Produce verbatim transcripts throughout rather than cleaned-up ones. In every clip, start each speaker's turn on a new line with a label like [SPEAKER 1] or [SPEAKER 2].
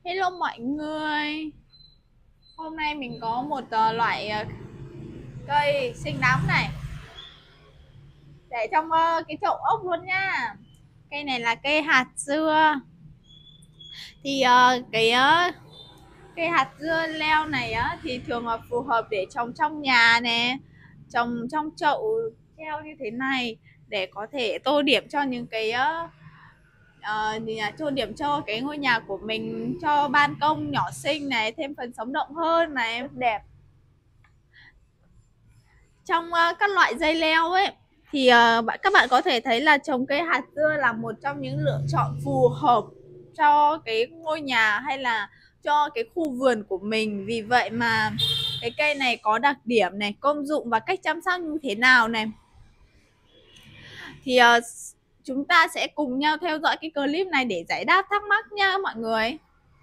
[SPEAKER 1] Hello mọi người. Hôm nay mình có một ờ, loại ờ, cây xinh lắm này để trong ờ, cái chậu ốc luôn nha. Cây này là cây hạt dưa. Thì ờ, cái ờ, cây hạt dưa leo này á thì thường là phù hợp để trồng trong nhà nè, trồng trong chậu treo như thế này để có thể tô điểm cho những cái ờ, ờ, gì nhỉ? Tô điểm cho cái ngôi nhà của mình, cho ban công nhỏ xinh này thêm phần sống động hơn này. Rất đẹp. Trong uh, các loại dây leo ấy thì uh, bạn các bạn có thể thấy là trồng cây hạt dưa là một trong những lựa chọn phù hợp cho cái ngôi nhà hay là cho cái khu vườn của mình. Vì vậy mà cái cây này có đặc điểm này, công dụng và cách chăm sóc như thế nào này thì uh, chúng ta sẽ cùng nhau theo dõi cái clip này để giải đáp thắc mắc nha mọi người.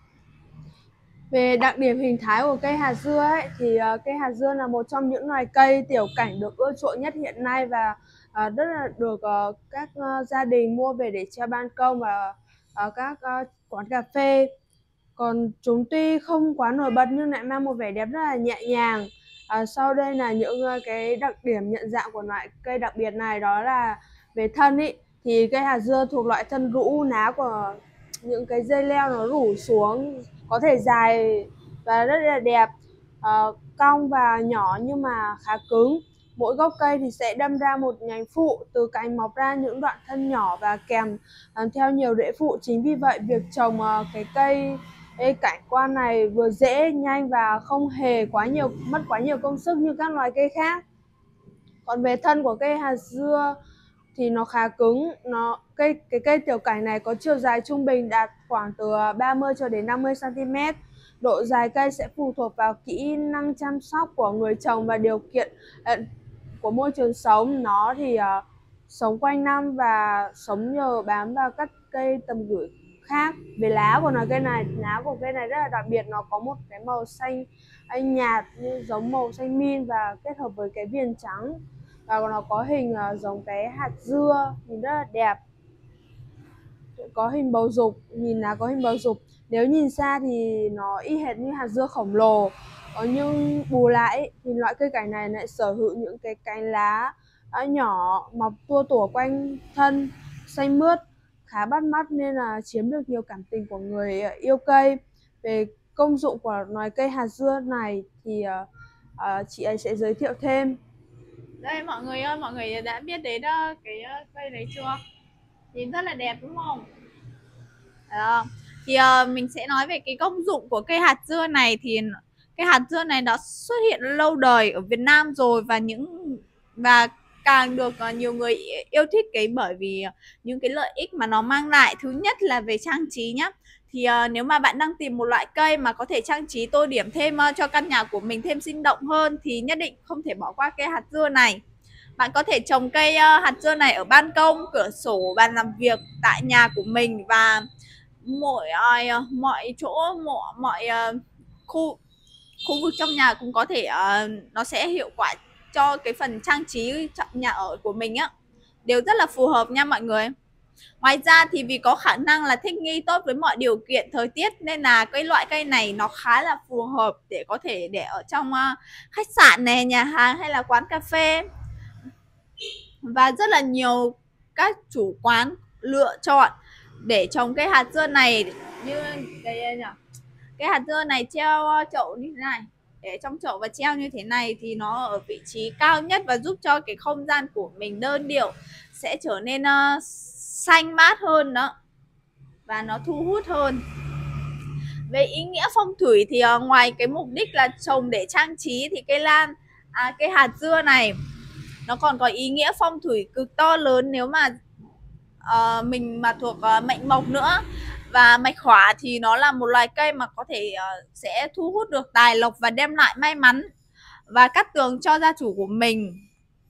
[SPEAKER 2] Về đặc điểm hình thái của cây hạt dưa ấy, thì uh, cây hạt dưa là một trong những loài cây tiểu cảnh được ưa chuộng nhất hiện nay và uh, rất là được uh, các uh, gia đình mua về để treo ban công và uh, các uh, quán cà phê. Còn chúng tuy không quá nổi bật nhưng lại mang một vẻ đẹp rất là nhẹ nhàng. Uh, sau đây là những uh, cái đặc điểm nhận dạng của loại cây đặc biệt này, đó là về thân ý, thì cây hạt dưa thuộc loại thân rũ, lá của những cái dây leo nó rủ xuống, có thể dài và rất là đẹp, uh, cong và nhỏ nhưng mà khá cứng. Mỗi gốc cây thì sẽ đâm ra một nhánh phụ, từ cành mọc ra những đoạn thân nhỏ và kèm uh, theo nhiều rễ phụ. Chính vì vậy việc trồng uh, cái cây Ê, cảnh quan này vừa dễ, nhanh và không hề quá nhiều mất quá nhiều công sức như các loài cây khác. Còn về thân của cây hạt dưa thì nó khá cứng. Nó cây cái cây tiểu cảnh này có chiều dài trung bình đạt khoảng từ ba mươi cho đến năm mươi xăng ti mét. Độ dài cây sẽ phụ thuộc vào kỹ năng chăm sóc của người trồng và điều kiện uh, của môi trường sống. Nó thì uh, sống quanh năm và sống nhờ bám vào các cây tầm gửi khác. Về lá của nó cây này, lá của cây này rất là đặc biệt, nó có một cái màu xanh anh nhạt như giống màu xanh min và kết hợp với cái viền trắng, và nó có hình uh, giống cái hạt dưa, nhìn rất là đẹp, có hình bầu dục, nhìn là có hình bầu dục. Nếu nhìn xa thì nó y hệt như hạt dưa khổng lồ. Ờ, nhưng bù lại thì loại cây cảnh này lại sở hữu những cái cánh lá nhỏ mọc tua tủa quanh thân, xanh mướt, khá bắt mắt nên là chiếm được nhiều cảm tình của người yêu cây. Về công dụng của loài cây hạt dưa này thì uh, uh, chị ấy sẽ giới thiệu thêm.
[SPEAKER 1] Đây mọi người ơi, mọi người đã biết đến uh, cái uh, cây đấy chưa? Nhìn rất là đẹp đúng không? Đó. Thì uh, mình sẽ nói về cái công dụng của cây hạt dưa này. Thì cây hạt dưa này đã xuất hiện lâu đời ở Việt Nam rồi, và những và càng được uh, nhiều người yêu thích cái bởi vì những cái lợi ích mà nó mang lại. Thứ nhất là về trang trí nhá. Thì uh, nếu mà bạn đang tìm một loại cây mà có thể trang trí tô điểm thêm uh, cho căn nhà của mình thêm sinh động hơn thì nhất định không thể bỏ qua cây hạt dưa này. Bạn có thể trồng cây uh, hạt dưa này ở ban công, cửa sổ, bàn làm việc tại nhà của mình, và mọi uh, mọi chỗ mọi, mọi uh, khu khu vực trong nhà cũng có thể uh, nó sẽ hiệu quả cho cái phần trang trí nhà ở của mình á, đều rất là phù hợp nha mọi người. Ngoài ra thì vì có khả năng là thích nghi tốt với mọi điều kiện thời tiết nên là cái loại cây này nó khá là phù hợp để có thể để ở trong uh, khách sạn này, nhà hàng hay là quán cà phê. Và rất là nhiều các chủ quán lựa chọn để trồng cây hạt dưa này, như đây nhỉ, cái hạt dưa này treo chậu như thế này, để trong chậu và treo như thế này thì nó ở vị trí cao nhất và giúp cho cái không gian của mình đơn điệu sẽ trở nên uh, xanh mát hơn đó, và nó thu hút hơn. Về ý nghĩa phong thủy thì uh, ngoài cái mục đích là trồng để trang trí thì cây lan à, cây hạt dưa này nó còn có ý nghĩa phong thủy cực to lớn nếu mà uh, mình mà thuộc uh, mệnh mộc nữa. Và mạch hỏa thì nó là một loài cây mà có thể uh, sẽ thu hút được tài lộc và đem lại may mắn và cát tường cho gia chủ của mình.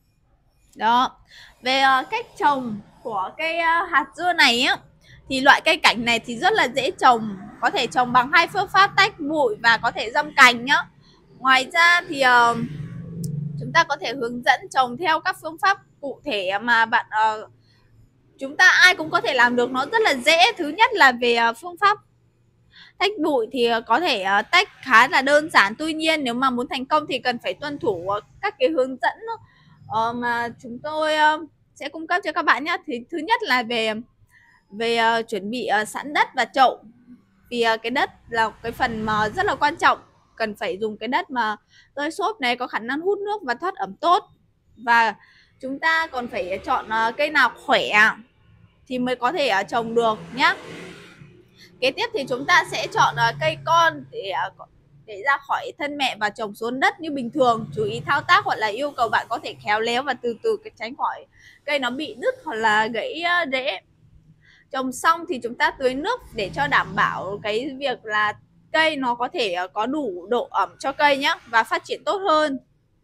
[SPEAKER 1] Đó. Về uh, cách trồng của cây uh, hạt dưa này á, thì loại cây cảnh này thì rất là dễ trồng, có thể trồng bằng hai phương pháp tách bụi và có thể dâm cành nhá. Ngoài ra thì uh, chúng ta có thể hướng dẫn trồng theo các phương pháp cụ thể mà bạn uh, chúng ta ai cũng có thể làm được, nó rất là dễ. Thứ nhất là về uh, phương pháp Tách bụi thì có thể tách khá là đơn giản, tuy nhiên nếu mà muốn thành công thì cần phải tuân thủ các cái hướng dẫn mà chúng tôi sẽ cung cấp cho các bạn nhé. Thì thứ nhất là về về chuẩn bị sẵn đất và chậu, vì cái đất là cái phần mà rất là quan trọng, cần phải dùng cái đất mà tơi xốp này, có khả năng hút nước và thoát ẩm tốt. Và chúng ta còn phải chọn cây nào khỏe thì mới có thể trồng được nhé. Kế tiếp thì chúng ta sẽ chọn cây con để để ra khỏi thân mẹ và trồng xuống đất như bình thường. Chú ý thao tác hoặc là yêu cầu bạn có thể khéo léo và từ từ tránh khỏi cây nó bị đứt hoặc là gãy rễ. Trồng xong thì chúng ta tưới nước để cho đảm bảo cái việc là cây nó có thể có đủ độ ẩm cho cây nhé, và phát triển tốt hơn.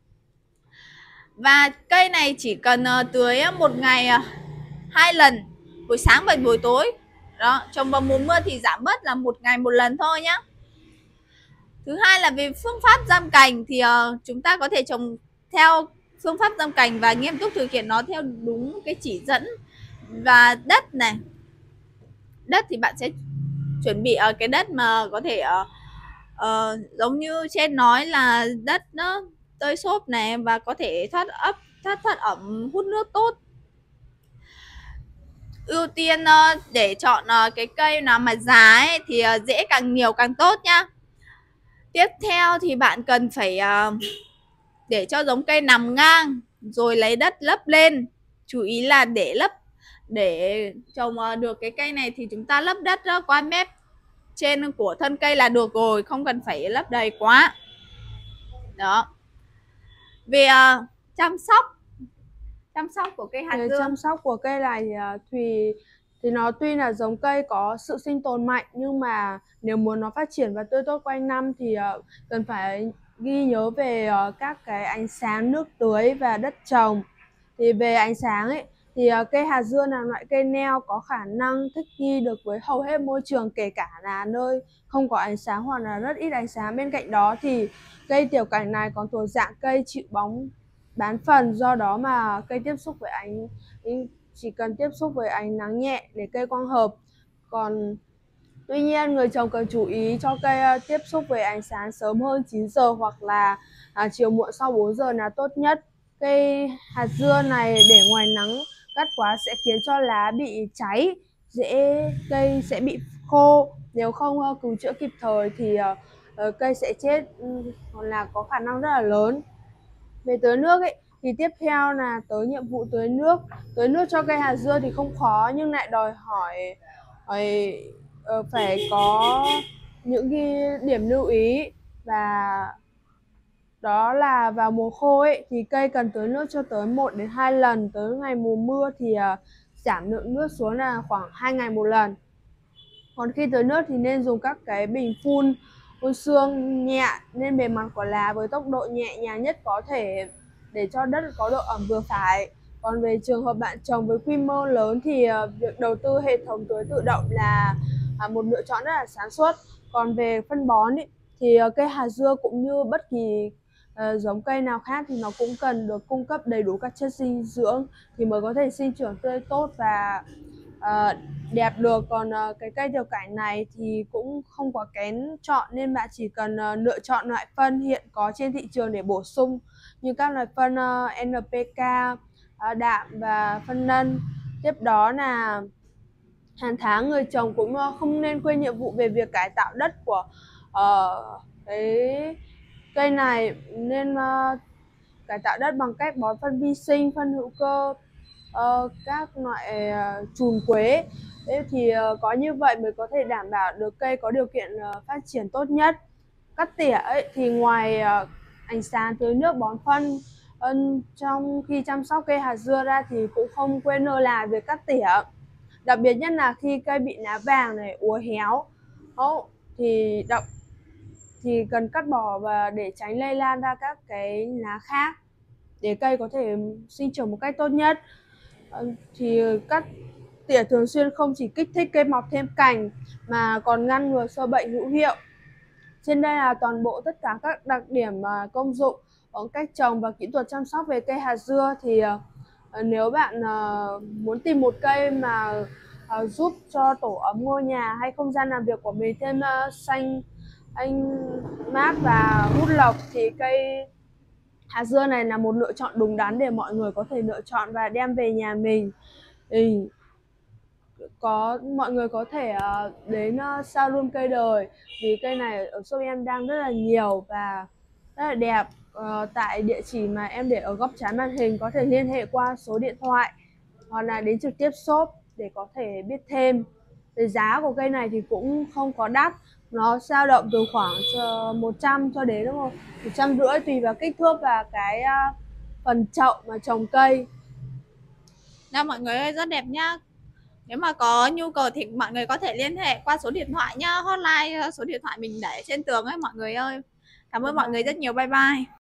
[SPEAKER 1] Và cây này chỉ cần tưới một ngày hai lần, buổi sáng và buổi tối. Đó, trồng vào mùa mưa thì giảm bớt là một ngày một lần thôi nhé. Thứ hai là về phương pháp giam cành thì uh, chúng ta có thể trồng theo phương pháp giam cành và nghiêm túc thực hiện nó theo đúng cái chỉ dẫn. Và đất này, đất thì bạn sẽ chuẩn bị ở cái đất mà có thể uh, uh, giống như trên nói là đất nó tơi xốp này và có thể thoát ấp, thoát thoát ẩm, hút nước tốt. Ưu tiên uh, để chọn uh, cái cây nào mà già ấy, thì uh, rễ càng nhiều càng tốt nhá. Tiếp theo thì bạn cần phải uh, để cho giống cây nằm ngang rồi lấy đất lấp lên. Chú ý là để lấp, để trồng uh, được cái cây này thì chúng ta lấp đất uh, qua mép trên của thân cây là được rồi, không cần phải lấp đầy quá. Đó. Về uh, chăm sóc chăm sóc của cây hạt
[SPEAKER 2] Về
[SPEAKER 1] dương.
[SPEAKER 2] chăm sóc của cây này thì, uh, thì thì nó tuy là giống cây có sự sinh tồn mạnh, nhưng mà nếu muốn nó phát triển và tươi tốt quanh năm thì uh, cần phải ghi nhớ về uh, các cái ánh sáng, nước tưới và đất trồng. Thì về ánh sáng ấy thì uh, cây hạt dương là loại cây neo có khả năng thích nghi được với hầu hết môi trường, kể cả là nơi không có ánh sáng hoặc là rất ít ánh sáng. Bên cạnh đó thì cây tiểu cảnh này còn thuộc dạng cây chịu bóng bán phần, do đó mà cây tiếp xúc với ánh chỉ cần tiếp xúc với ánh nắng nhẹ để cây quang hợp. Còn tuy nhiên người trồng cần chú ý cho cây tiếp xúc với ánh sáng sớm hơn chín giờ hoặc là à, chiều muộn sau bốn giờ là tốt nhất. Cây hạt dưa này để ngoài nắng gắt quá sẽ khiến cho lá bị cháy, rễ cây sẽ bị khô. Nếu không uh, cứu chữa kịp thời thì uh, uh, cây sẽ chết, um, hoặc là có khả năng rất là lớn. Về tưới nước ấy thì tiếp theo là tới nhiệm vụ tưới nước. Tưới nước cho cây hạt dưa thì không khó, nhưng lại đòi hỏi, hỏi uh, phải có những cái điểm lưu ý, và đó là vào mùa khô ấy thì cây cần tưới nước cho tới một đến hai lần. Tới ngày mùa mưa thì uh, giảm lượng nước xuống là khoảng hai ngày một lần. Còn khi tưới nước thì nên dùng các cái bình phun phun sương nhẹ lên bề mặt của lá với tốc độ nhẹ nhàng nhất có thể để cho đất có độ ẩm vừa phải. Còn về trường hợp bạn trồng với quy mô lớn thì uh, việc đầu tư hệ thống tưới tự động là uh, một lựa chọn rất là sáng suốt. Còn về phân bón ý, thì uh, cây hạt dưa cũng như bất kỳ uh, giống cây nào khác thì nó cũng cần được cung cấp đầy đủ các chất dinh dưỡng thì mới có thể sinh trưởng tươi tốt và uh, đẹp được. Còn uh, cái cây tiểu cảnh này thì cũng không quá kén chọn, nên bạn chỉ cần uh, lựa chọn loại phân hiện có trên thị trường để bổ sung, như các loại phân uh, en pê ca, uh, đạm và phân nân. Tiếp đó là hàng tháng người trồng cũng uh, không nên quên nhiệm vụ về việc cải tạo đất của uh, cái cây này, nên uh, cải tạo đất bằng cách bón phân vi sinh, phân hữu cơ, uh, các loại uh, trùn quế. Thế thì uh, có như vậy mới có thể đảm bảo được cây có điều kiện uh, phát triển tốt nhất. Cắt tỉa ấy, thì ngoài uh, ánh sáng, tưới nước, bón phân uh, trong khi chăm sóc cây hạt dưa ra thì cũng không quên lơ là việc cắt tỉa. Đặc biệt nhất là khi cây bị lá vàng này, úa héo oh, thì đậm thì cần cắt bỏ và để tránh lây lan ra các cái lá khác để cây có thể sinh trưởng một cách tốt nhất. Thì cắt tỉa thường xuyên không chỉ kích thích cây mọc thêm cành mà còn ngăn ngừa sâu bệnh hữu hiệu. Trên đây là toàn bộ tất cả các đặc điểm và công dụng, cách trồng và kỹ thuật chăm sóc về cây hạt dưa. Thì uh, nếu bạn uh, muốn tìm một cây mà uh, giúp cho tổ ấm ngôi nhà hay không gian làm việc của mình thêm uh, xanh anh mát và hút lộc, thì cây hạt dưa này là một lựa chọn đúng đắn để mọi người có thể lựa chọn và đem về nhà mình. Thì có mọi người có thể uh, đến uh, sao luôn cây đời, vì cây này ở shop em đang rất là nhiều và rất là đẹp. Uh, tại địa chỉ mà em để ở góc trái màn hình, có thể liên hệ qua số điện thoại hoặc là đến trực tiếp shop để có thể biết thêm. Về giá của cây này thì cũng không có đắt, nó dao động từ khoảng một trăm cho đến một trăm rưỡi tùy vào kích thước và cái uh, phần chậu mà trồng cây.
[SPEAKER 1] Nha mọi người ơi, rất đẹp nhá. Nếu mà có nhu cầu thì mọi người có thể liên hệ qua số điện thoại nhá, hotline số điện thoại mình để trên tường ấy mọi người ơi. Cảm ơn mọi người rất nhiều, bye bye.